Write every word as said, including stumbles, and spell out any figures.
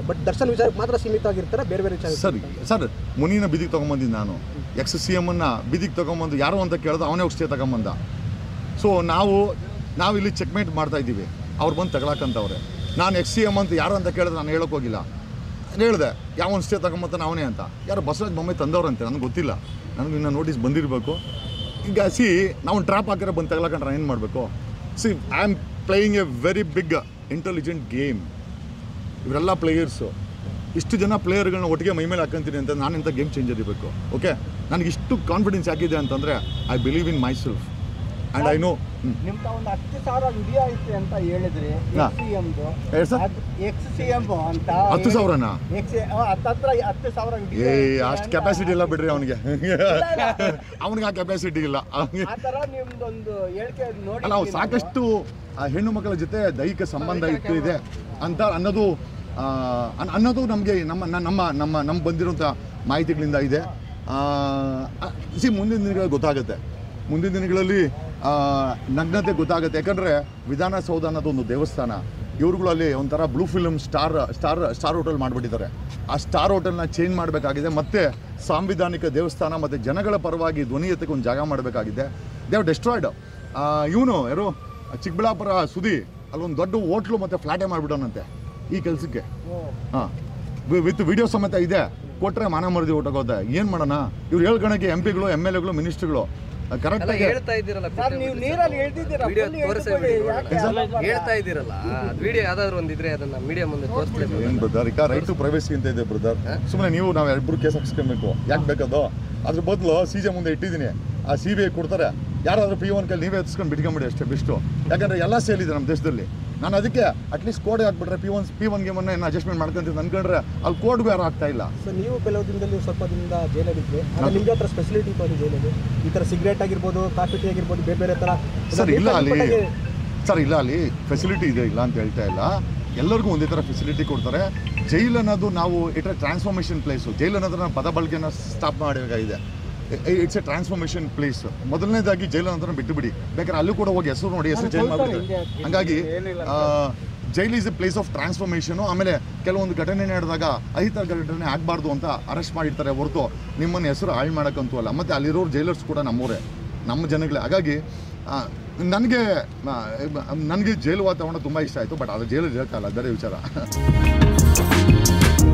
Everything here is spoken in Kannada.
ಬಟ್ ದರ್ಶನ್ ವಿಚಾರಕ್ಕೆ ಮಾತ್ರ ಸೀಮಿತ ಆಗಿರ್ತಾರೆ, ಬೇರೆ ಬೇರೆ ವಿಚಾರ. ಸರ್ ಸರ್ ಮುನಿನ ಬಿದಿಗೆ ತೊಗೊಂಬಂದಿದ್ದು ನಾನು, ಎಕ್ಸ್ ಸಿ ಎಮ್ಮನ್ನು ಬಿದಿಗೆ ತೊಗೊಂಬಂದು ಯಾರು ಅಂತ ಕೇಳಿದ್ರೆ ಅವನೇ ಸ್ಟೇ ತಗೊಂಬಂದ. ಸೊ ನಾವು ನಾವು ಇಲ್ಲಿ ಚೆಕ್ಮೇಟ್ ಮಾಡ್ತಾ ಇದ್ದೀವಿ, ಅವ್ರು ಬಂದು ತಗೊಳಕಂತವ್ರೆ. ನಾನು ಎಕ್ಸ್ ಸಿ ಎಮ್ ಅಂತ ಯಾರು ಅಂತ ಕೇಳಿದ್ರೆ ನಾನು ಹೇಳೋಕೆ ಹೋಗಿಲ್ಲ, ಹೇಳಿದೆ ಯಾವೊಂದು ಸ್ಟೇ ತಗೊಂಬತ್ತಾನೆ ಅವನೇ ಅಂತ. ಯಾರು ಬಸವರಾಜ ಬೊಮ್ಮಾಯಿ ತಂದವ್ರಂತೆ, ನನಗೆ ಗೊತ್ತಿಲ್ಲ, ನನಗೆ ಇನ್ನೂ ನೋಟಿಸ್ ಬಂದಿರಬೇಕು. ಈಗ ಸಿ ನಾವು ಟ್ರ್ಯಾಪ್ ಹಾಕಿದ್ರೆ ಬಂದು ತಗೊಳಕಂಡ್ರೆ ಏನು ಮಾಡಬೇಕು? See I am playing a very big intelligent game. ಇವರೆಲ್ಲ ಪ್ಲೇಯರ್ಸು, ಇಷ್ಟು ಜನ ಪ್ಲೇಯರ್ಗಳನ್ನ ಒಟ್ಟಿಗೆ ಮೈ ಮೇಲೆ ಹಾಕೊಂತೀನಿ ಅಂತ ನಾನು ಇಂಥ ಗೇಮ್ ಚೇಂಜರ್ ಇರಬೇಕು. ಓಕೆ, ನನಗೆ ಇಷ್ಟು ಕಾನ್ಫಿಡೆನ್ಸ್ ಯಾಕಿದೆ ಅಂತಂದರೆ I believe in myself and I know. ನಿಮ್ಗೆ ಒಂದು ಹತ್ತು ಸಾವಿರ ವಿಡಿಯೋ ಐತೆ ಅಂತ ಹೇಳಿದ್ರಿ, ಎಕ್ಸ್ ಸಿ ಎಮ್ ಅಂತ ಹತ್ತು ಸಾವಿರನಾ? ಹತ್ತತ್ರ ಹತ್ತು ಸಾವಿರ ವಿಡಿಯೋ. ಏ ಅಷ್ಟು ಕೆಪಾಸಿಟಿ ಇಲ್ಲ ಬಿಡ್ರಿ ಅವನಿಗೆ, ಅವನಿಗೆ ಆ ಕೆಪಾಸಿಟಿ ಇಲ್ಲ. ಆ ಥರ ನಿಮ್ದೊಂದು ಹೇಳಿಕೆ ನೋಡಿ ಅಲ್ಲ, ಅವ್ರು ಸಾಕಷ್ಟು ಹೆಣ್ಣು ಮಕ್ಕಳ ಜೊತೆ ದೈಹಿಕ ಸಂಬಂಧ ಇತ್ತು ಇದೆ ಅಂತ ಅನ್ನೋದು ಅನ್ನೋದು ನಮಗೆ ನಮ್ಮ ನಮ್ಮ ನಮ್ಮ ನಮ್ಮ ಬಂದಿರೋಂಥ ಮಾಹಿತಿಗಳಿಂದ ಇದೆ. ಸಿ ಮುಂದಿನ ದಿನಗಳಲ್ಲಿ ಗೊತ್ತಾಗುತ್ತೆ, ಮುಂದಿನ ದಿನಗಳಲ್ಲಿ ನಗ್ನತೆ ಗೊತ್ತಾಗುತ್ತೆ. ಯಾಕಂದರೆ ವಿಧಾನಸೌಧ ಅನ್ನೋದು ಒಂದು ದೇವಸ್ಥಾನ, ಇವ್ರುಗಳಲ್ಲಿ ಒಂಥರ blue film star star star hotel ಮಾಡಿಬಿಟ್ಟಿದ್ದಾರೆ. ಆ ಸ್ಟಾರ್ ಹೋಟೆಲ್ನ ಚೇಂಜ್ ಮಾಡಬೇಕಾಗಿದೆ, ಮತ್ತು ಸಾಂವಿಧಾನಿಕ ದೇವಸ್ಥಾನ ಮತ್ತು ಜನಗಳ ಪರವಾಗಿ ಧ್ವನಿ ಎತ್ತಕ್ಕೆ ಒಂದು ಜಾಗ ಮಾಡಬೇಕಾಗಿದೆ. They have destroyed. ಇವನು ಯಾರು ಚಿಕ್ಕಬಳ್ಳಾಪುರ ಸುದಿ ಅಲ್ಲೊಂದು ದೊಡ್ಡ ಹೋಟ್ಲು ಮತ್ತು ಫ್ಲ್ಯಾಟೇ ಮಾಡಿಬಿಡೋನಂತೆ ಈ ಕೆಲಸಕ್ಕೆ. ಹಾಂ, ವಿತ್ ವಿಡಿಯೋ ಸಮೇತ ಇದೆ. ಕೊಟ್ಟರೆ ಮಾನ ಮರದಿ ಹೊಟ್ಟೋಗೋದೆ. ಏನು ಮಾಡೋಣ? ಇವ್ರು ಹೇಳ್ಕೊಳಕ್ಕೆ ಎಂ ಪಿಗಳು, ಎಮ್ ಎಲ್ ಎಗಳು, ಮಿನಿಸ್ಟ್ರುಗಳು ಕರೆಕ್ಟಾಗಿ ಹೇಳ್ತಾ ಇದ್ದೀರಲ್ಲ, ನೀವು ನೀರಲ್ಲಿ ಹೇಳ್ತಿದ್ದೀರಾ, ಹೇಳ್ತಾ ಇದ್ದೀರಲ್ಲ, ವಿಡಿಯೋ ಯಾವ್ದಾದ್ರು ಒಂದಿದ್ರೆ ಅದನ್ನ ಮೀಡಿಯಾ ಮುಂದೆ ತೋರಿಸ್ಬೇಕು. ಏನು ಬ್ರದರ್, ಈಗ ರೈಟ್ ಟು ಪ್ರೈವೇಸಿ ಅಂತ ಇದೆ ಬ್ರದರ್. ಸುಮ್ಮನೆ ನೀವು ನಾವು ಇಬ್ಬರು ಕೇಸ್ ಹಾಕ್ಸ್ಕೊಬೇಕು, ಯಾಕೆ ಬೇಕದು? ಅದ್ರ ಬದಲು ಸಿ ಜೆ ಮುಂದೆ ಇಟ್ಟಿದ್ದೀನಿ, ಆ ಸಿ ಬಿ ಐ ಕೊಡ್ತಾರೆ. ಯಾರಾದರೂ ಪಿ ಒನ್ ಕೈಲಿ ನೀವೇ ಎತ್ಸ್ಕೊಂಡು ಬಿಟ್ಕೊಂಬಿಡಿ ಅಷ್ಟೇ ಬೆಸ್ಟು. ಯಾಕಂದರೆ ಎಲ್ಲ ಸೇಲ್ ಇದೆ ನಮ್ಮ ದೇಶದಲ್ಲಿ. ನಾನು ಅದಕ್ಕೆ ಅಟ್ಲೀಸ್ಟ್ ಕೋಡ್ ಹಾಕ್ಬಿಟ್ರೆ ಪಿ ಒನ್ ಪಿ ಒನ್ ಗೇಮನ್ನು ಏನು ಅಡ್ಜಸ್ಟ್ಮೆಂಟ್ ಮಾಡ್ಕೊಂತೀನಿ ಅಂದ್ಕೊಂಡ್ರೆ ಅಲ್ಲಿ ಕೋಡ್ಗೂ ಯಾರು ಆಗ್ತಾ ಇಲ್ಲ. ಸೊ ನೀವು ಕೆಲವು ದಿನದಲ್ಲಿ ಸ್ವಲ್ಪ ದಿನದಿಂದ ಜೈಲಲ್ಲಿದ್ದರೆ, ನಿಮಗೆ ಹತ್ರ ಸ್ಪೆಸಿಲಿಟಿ ಇತ್ತು ಜೈಲಲ್ಲಿ, ಈ ಥರ ಸಿಗರೇಟ್ ಆಗಿರ್ಬೋದು, ಕಾಫಿ ಟೀ ಆಗಿರ್ಬೋದು, ಬೇರೆ ಬೇರೆ ಥರ. ಸರ್ ಇಲ್ಲ ಅಲ್ಲಿ ಸರ್ ಇಲ್ಲ ಅಲ್ಲಿ ಫೆಸಿಲಿಟಿ ಇದೆ, ಇಲ್ಲ ಅಂತ ಹೇಳ್ತಾ ಇಲ್ಲ. ಎಲ್ಲರಿಗೂ ಒಂದೇ ಥರ ಫೆಸಿಲಿಟಿ ಕೊಡ್ತಾರೆ. ಜೈಲ್ ಅನ್ನೋದು ನಾವು ಇಟ್ರೆ ಟ್ರಾನ್ಸ್ಫಾರ್ಮೇಷನ್ ಪ್ಲೇಸು. ಜೈಲ್ ಅನ್ನೋದನ್ನ ಪದ ಬಳಕೆನ ಸ್ಟಾಪ್ ಮಾಡಬೇಕಾಗಿದೆ. It's a transformation place. ಮೊದಲನೇದಾಗಿ ಜೈಲ್ ಅನ್ನೋದನ್ನ ಬಿಟ್ಟು ಬಿಡಿ, ಬೇಕಾದ್ರೆ ಅಲ್ಲೂ ಕೂಡ ಹೋಗಿ ಹೆಸರು ನೋಡಿ, ಹೆಸರು ಚೇಂಜ್ ಮಾಡಿಬಿಡಿ. ಹಾಗಾಗಿ jail is a place of transformation. ಆಮೇಲೆ ಕೆಲವೊಂದು ಘಟನೆ ನಡೆದಾಗ ಅಹಿತ ಘಟನೆ ಆಗಬಾರ್ದು ಅಂತ ಅರೆಸ್ಟ್ ಮಾಡಿರ್ತಾರೆ ಹೊರತು ನಿಮ್ಮನ್ನು ಹೆಸರು ಹಾಳು ಮಾಡೋಕ್ಕಂತೂ ಅಲ್ಲ. ಮತ್ತು ಅಲ್ಲಿರೋರು ಜೈಲರ್ಸ್ ಕೂಡ ನಮ್ಮವರೇ, ನಮ್ಮ ಜನಗಳೇ. ಹಾಗಾಗಿ ನನಗೆ ನನಗೆ ಜೈಲು ವಾತಾವರಣ ತುಂಬ ಇಷ್ಟ ಆಯಿತು. ಬಟ್ ಅದು ಜೈಲಲ್ಲಿ ಇರೋಕ್ಕಲ್ಲ, ಬೇರೆ ವಿಚಾರ.